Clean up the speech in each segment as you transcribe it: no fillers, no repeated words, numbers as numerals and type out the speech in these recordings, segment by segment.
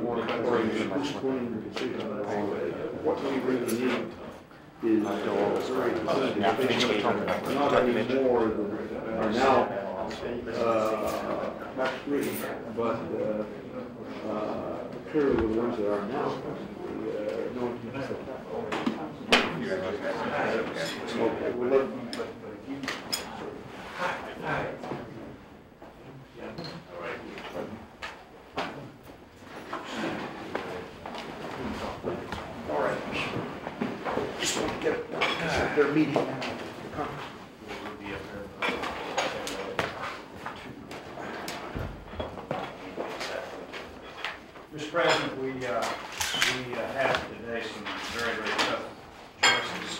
What we really need is not any more than are now tax free, but clearly the ones that are now. No one can accept that. Okay, well, all right. Just want to get their meeting. Mr. President, we have today some very, very tough choices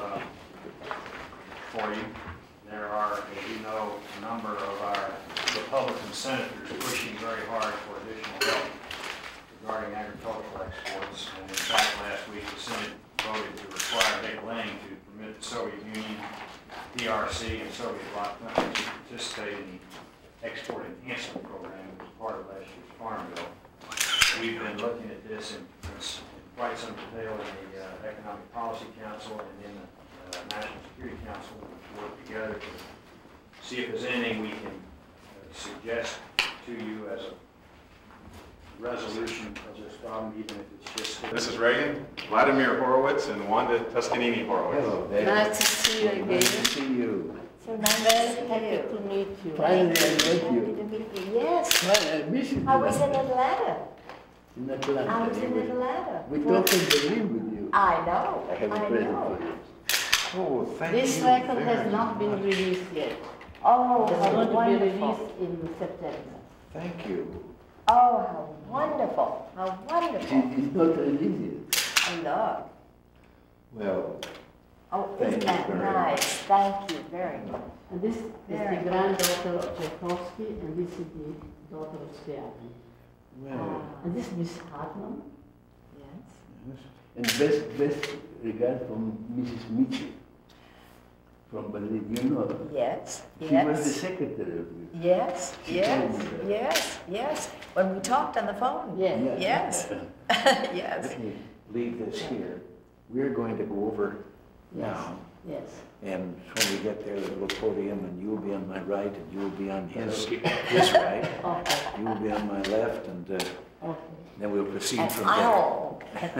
for you. There are, as you know, a number of our Republican senators pushing very hard for additional help regarding agricultural exports. And in fact, last week the Senate voted to require Reagan to permit the Soviet Union, PRC, and Soviet bloc countries to participate in the Export Enhancement Program as part of last year's Farm Bill. We've been looking at this in quite some detail in the Economic Policy Council and in the National Security Council. We've worked together to see if there's anything we can suggest to you as a resolution of this problem, even if it's just... This is Reagan, Vladimir Horowitz, and Wanda Toscanini Horowitz. Hello, David. Nice to see you again. Nice to see you. So nice happy to meet you. Finally, I met Happy you. to meet you. Yes. Well, I miss you. I was in Atlanta. In Atlanta. I was in Atlanta. We talked in Berlin with you. I know. I have a present for you. Oh, thank you. This record has not been released yet. Oh, It's how going to be wonderful. released in September. Thank you. Oh, how wonderful. How wonderful. It's not released yet. I love. Well, Oh, Thank isn't you that very nice? much. Thank you very much. And this is Very the good. granddaughter of Tchaikovsky, and this is the daughter of Scriabin. well. And this is Miss Hartman. Yes. Yes. And best regard from Mrs. Mitchell from Berlin. You know her. Yes. She Yes. was the secretary of you. Yes, She yes, told me that. yes, yes. When we talked on the phone. Yes. Yes. Yes. Let me leave this here. We're going to go over now, Yes. and when we get there, the little podium, and you'll be on my right, and you'll be on his right. Okay. You will be on my left, and Okay. then we'll proceed And from there. I'll.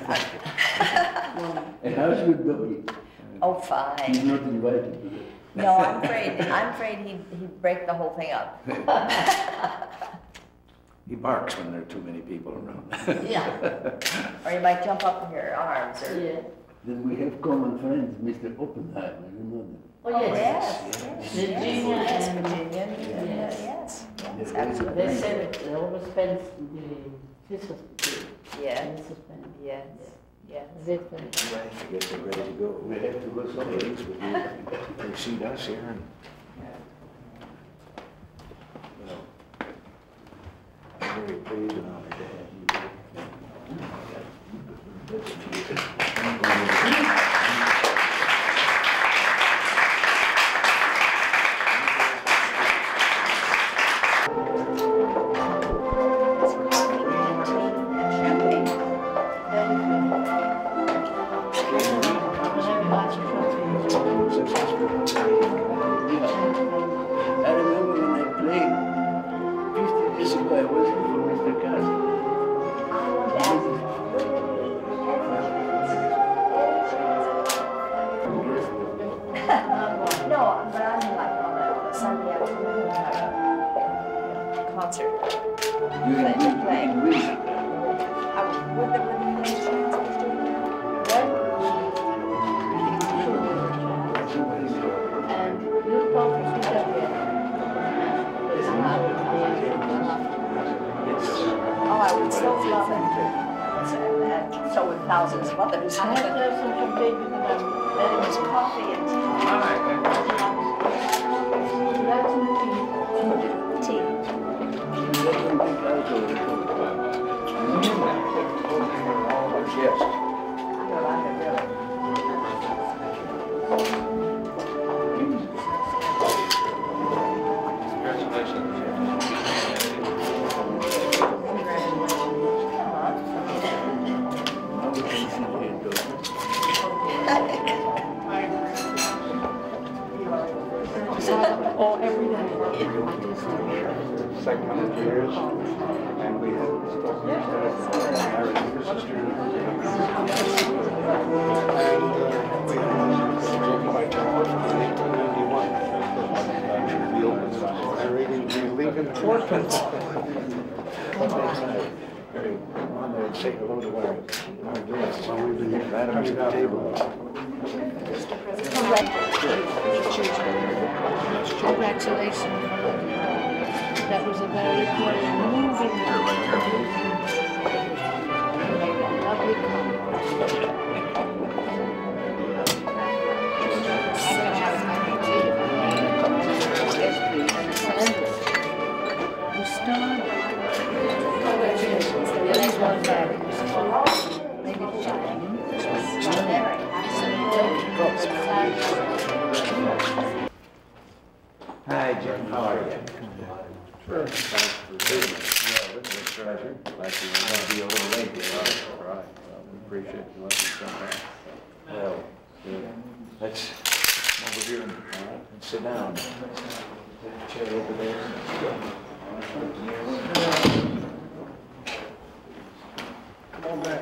And how's your doggy? Oh, He's fine. not invited to that. No, I'm afraid he'd break the whole thing up. He barks when there are too many people around. Yeah. Or he might jump up in your arms or. Yeah. Then we have common friends, Mr. Oppenheimer, you know them. Oh, Oh, yes. yes. Virginia Yes, and- Virginia. Yes. Yes. Yes, Yes. absolutely. They said it, they always spend the Christmas period. Yes. in Spain. Yes. Yes. Great friend. I guess we're ready to go. We have to go somewhere. Ladies, would you precede us here? And, well, I'm very pleased and honored to have you here. It's coffee and tea and champagne. I remember when I played 50 years ago, I was for Mr. Carson. I want to ask no, but I mean like on a Sunday afternoon, concert. You Play- in play. Greece. I was with the And you talk to Peter again. Oh, I would so love it. And so would thousands of others. I have to have some champagne because I'm very There was much coffee and That's some tea. tea. You don't think alcohol is Yes. I know I have really. Lincoln portraits. Say hello to our guests while we've been Vladimir at the table. Congratulations. That was a very moving lovely comment. Hi, Jim. How are you? Sure. Thanks for being here. Yeah, it's a pleasure. Glad you were going to be a little late here. All right. Well, we appreciate you letting us come back. Well, let's come over here and sit down. Take a chair over there. Come on back.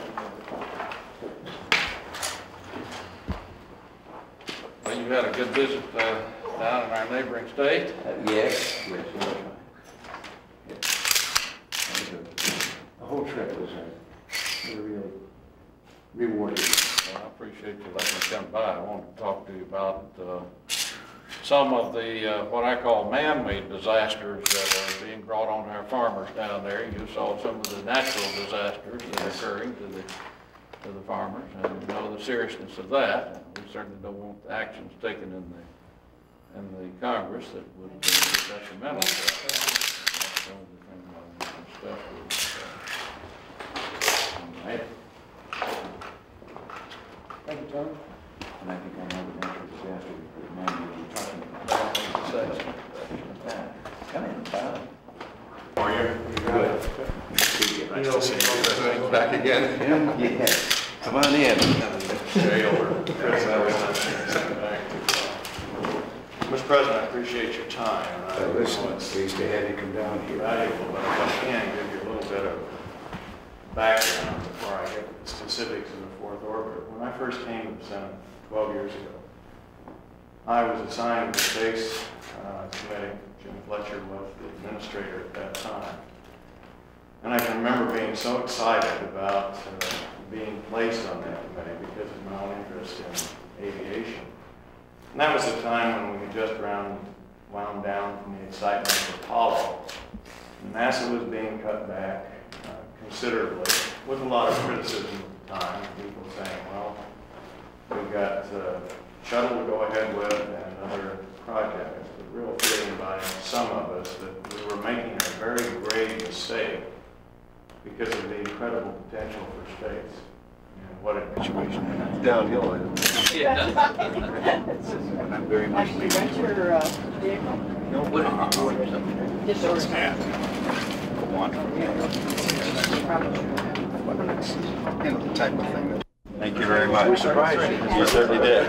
Well, you had a good visit down in our neighboring state. Yes. The whole trip was really rewarding. Well, I appreciate you letting me come by. I wanted to talk to you about some of the, what I call man-made disasters that are being brought on our farmers down there. You saw some of the natural disasters that are occurring to the farmers, and you know the seriousness of that. We certainly don't want the actions taken in the Congress that would be detrimental to that. That's some of the things I want to discuss with you. Thank you, Tom. And I think I know the natural disaster that man you're talking about. Come in, Bob. How are you? Good. Nice to see you. Back again? Yes. Come on in. Mr. President, I appreciate your time. Listen, pleased to have you come down here. Valuable, but if I can give you a little bit of background before I get to the specifics of the fourth orbit. When I first came to the Senate 12 years ago, I was assigned to the Space Committee. Jim Fletcher was the administrator at that time. And I can remember being so excited about being placed on that committee because of my own interest in aviation. And that was the time when we had just wound down from the excitement of Apollo. And NASA was being cut back considerably, with a lot of criticism at the time. People saying, well, we've got shuttle to go ahead with and other projects. The real feeling by some of us that we were making a very grave mistake because of the incredible potential for space. And what a situation. Downhill. I'm very much Actually, rent your vehicle. No, what Just order. You know, the type of thing that. Thank you very much. We're surprised. You certainly did.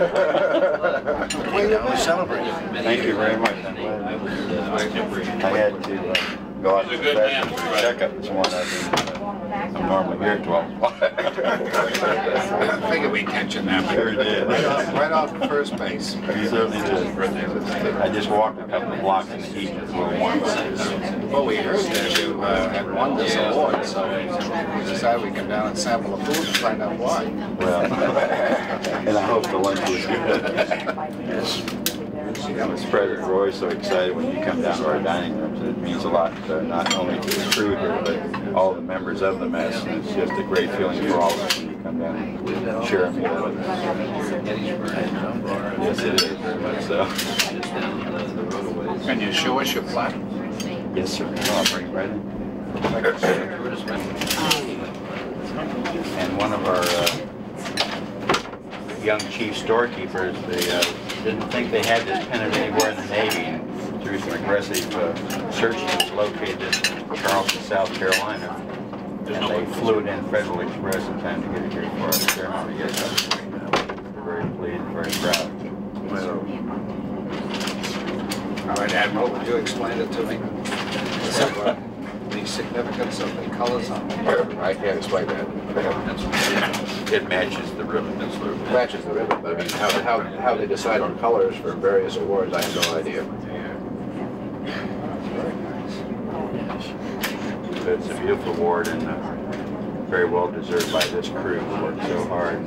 We celebrate. Thank you very much. I had to go out to the checkup this morning. I'm normally here at 12 o'clock. I figured we'd catch you now. Sure did. Right off the first base. You certainly did. I just walked a couple of blocks in the heat. It was a little warm. Well, we heard that you had won this award, so we decided we'd come down and sample the food and find out why. Well, and I hope the lunch was good. Mr. President, we're always so excited when you come down to our dining rooms. It means a lot, not only to the crew here, but all the members of the mess. And it's just a great feeling for all of us when you come down and share a meal with us. Yes, it is, very much so. Can you show us your plaque? Yes, sir. I'll bring it right in. And one of our young chief storekeepers, they didn't think they had this pennant anywhere in the Navy, and through some aggressive searching, it was located in Charleston, South Carolina, and they flew it in Federal Express in time to get it here for our ceremony. Yes, I'm very pleased, very proud. All right, Admiral, would you explain it to me? the significance of the colors on them? I can't explain that. It matches the ribbon. That's what it Matches the ribbon, but I mean, how they decide on colors for various awards, I have no idea. It's a beautiful award and very well deserved by this crew who worked so hard.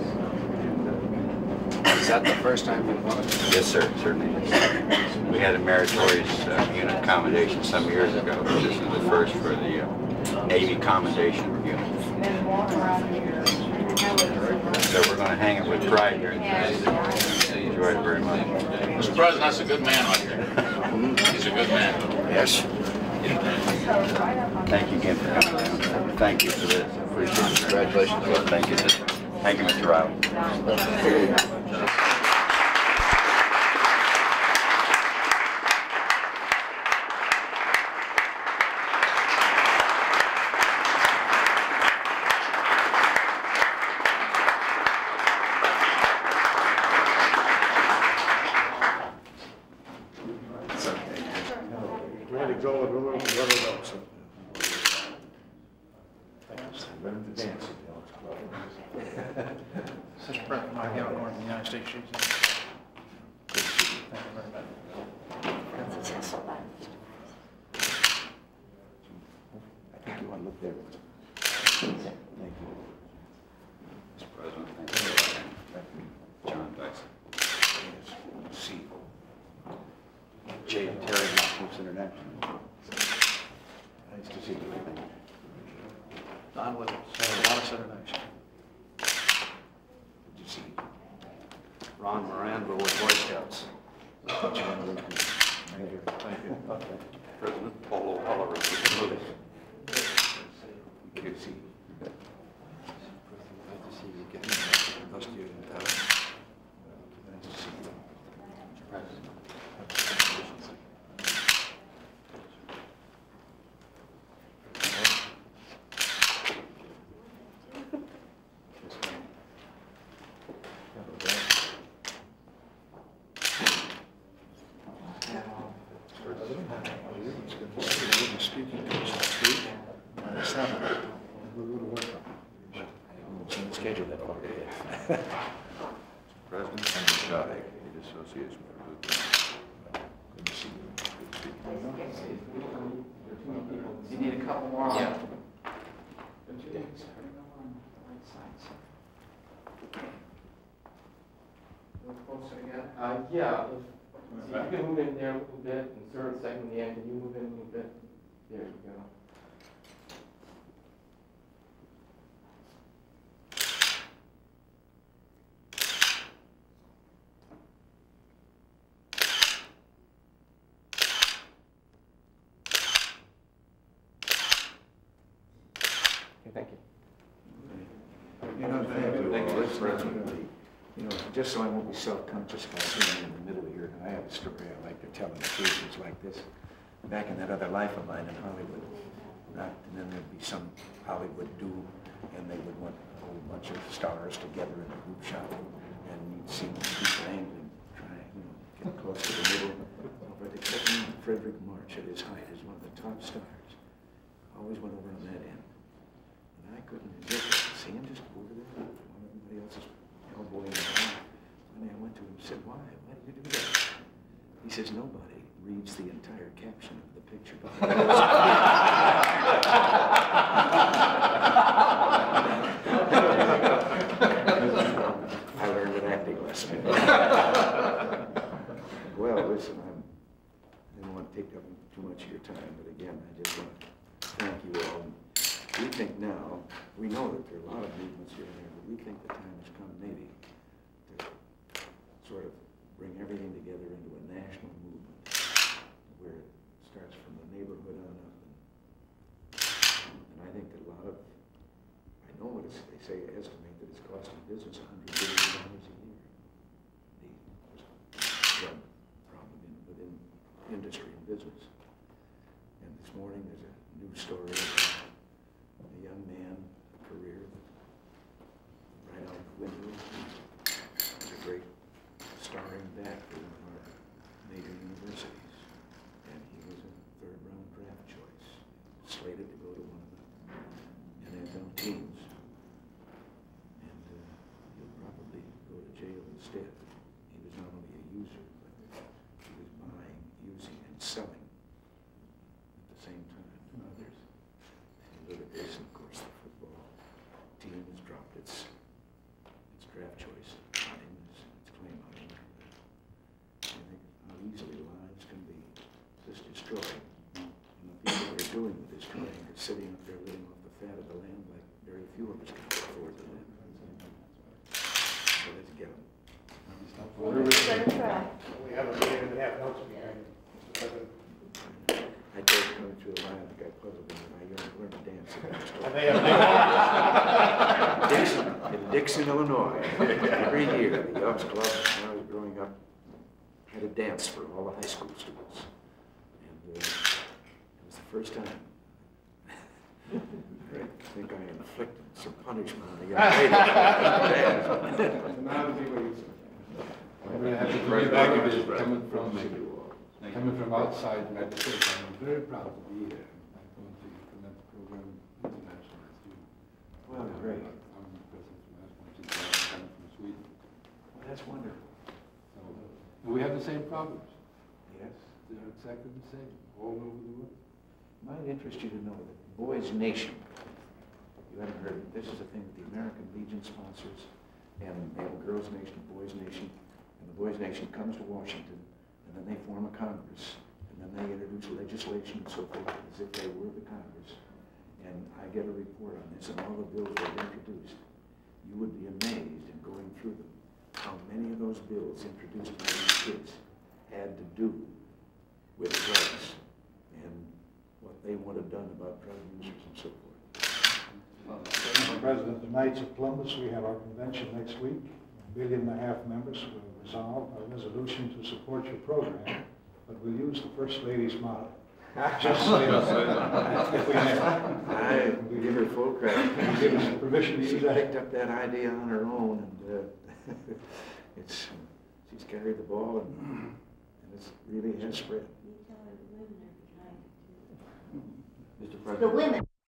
Is that the first time you've won it? Yes, sir, it certainly is. We had a meritorious unit commendation some years ago. This is the first for the Navy commendation unit. So we're going to hang it with pride here tonight. Enjoyed it very much. Mr. President, that's a good man right there. He's a good man. Yes. Thank you again for coming down. Thank you for this. Appreciate it. Congratulations. Thank you. Thank you, Mr. Riley. Ready to go with a little else. Learn to dance. Mr. President, Mike Garn from the United States Shoes. Thank you very much. I think you want to look there. Thank you. Mr. President, thank you. John, thanks. See. Jay and Terry, Hoops International. Nice to see you. Don Williams, a lot of Southern action. Good to see you. Ron Miranda with Boy Scouts. Thank you. Thank you. Okay. President Paul O'Halloran. Good to see you. Good to see you again. Nice to see you in town. Nice to see you. Speaking to us next week. Schedule that for you. President, I'm Shai, the Association for Good. Good to see you. Good to speak. You need a couple more? Yeah. Yeah, if you can move in there a little bit, and third, second, the end, can you move in a little bit? There you go. Okay, thank you. You know, you know, just so I won't be self-conscious about sitting in the middle here, and I have a story I like to tell on occasions like this. Back in that other life of mine in Hollywood, and then there'd be some Hollywood do, and they would want a whole bunch of stars together in a group shot, and you'd see people angling, trying, get close to the middle. But they kept me Frederick March at his height as one of the top stars. Always went over on that end. And I couldn't resist it. See him just over there, while everybody else is elbowing around. And I went to him and said, why? Why did you do that? He says, nobody reads the entire caption of the picture. I learned an acting lesson. Well, listen, I didn't want to take up too much of your time, but again, I just want to thank you all. We think now, we know that there are a lot of movements here and there, but we think the time has come maybe to sort of bring everything together into a national movement where it starts from the neighborhood on up. And I think that a lot of, I know what it's, they say, estimate that it's costing business $100 billion a year. The drug problem within industry and business. And this morning there's a news story about a young man, a career right out the window. He's a great starring back for one of our major universities. And he was a third-round draft choice, slated to its draft choice hunting, its claim hunting. I think how easily lives can be just destroyed. And the people that are doing the destroying are sitting up there living off the fat of the land like very few of us can afford to live. So let's get them. We're gonna try. We have a meeting and a half notes behind. I told you coming through the line, I got puzzled when I learned to dance. And they have In Dixon, Illinois, every year, the Elks Club, when I was growing up, had a dance for all the high school students. And it was the first time. I think I inflicted some punishment on the young lady. I'm very happy to be back again, coming from outside legislation. I'm very proud to be here. I'm going to implement the program internationally as you. Well, great. I'm the president from Aspen, coming from Sweden. Well, that's wonderful. So, and we have the same problems. Yes. They're exactly the same all over the world. Might interest you to know that Boys Nation, you haven't heard, this is a thing that the American Legion sponsors, and they have a Girls Nation, Boys Nation, and the Boys Nation comes to Washington, and then they form a Congress, and then they introduce legislation and so forth as if they were the Congress. And I get a report on this and all the bills they've introduced. You would be amazed in going through them how many of those bills introduced by these kids had to do with drugs and what they would have done about drug users and so forth. Mr. President, the Knights of Columbus, we have our convention next week. 1.5 billion members will resolve a resolution to support your program, but we'll use the First Lady's motto. Just say if we may. I give her full credit. Give us permission to She use that. picked up that idea on her own, and she's carried the ball, and it really has spread. The women.